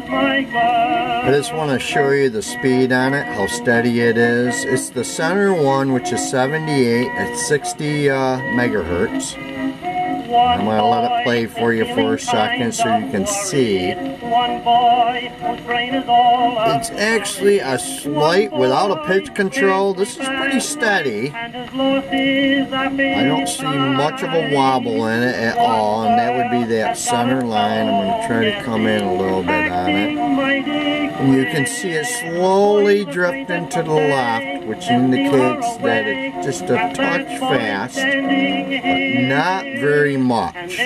I just want to show you the speed on it, how steady it is. It's the center one, which is 78 at 60 megahertz. I'm going to let it play for you for a second so you can see. It's actually a slight, without a pitch control, this is pretty steady. I don't see much of a wobble in it at all, and that would be that center line. I'm going to try to come in a little bit on it. And you can see it slowly drifting to the left, which indicates that it's just a touch fast, but not very much.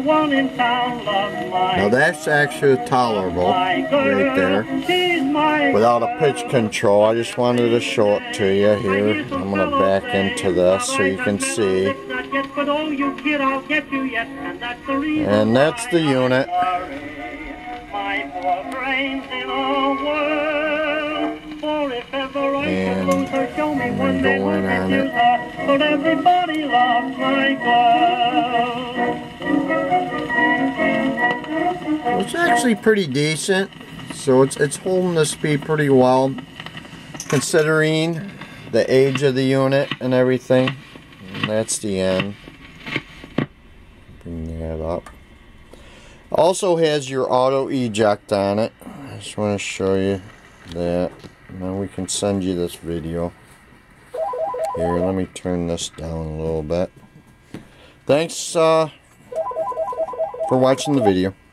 Now that's actually tolerable right there without a pitch control. I just wanted to show it to you here. I'm going to back into this so you can see. And that's the unit. And I'm going to go in on it. But everybody loves my girl. Well, it's actually pretty decent. So it's holding the speed pretty well, considering the age of the unit and everything. And that's the end. Bring that up. Also has your auto eject on it. I just want to show you that. Now we can send you this video. Here, let me turn this down a little bit. Thanks for watching the video.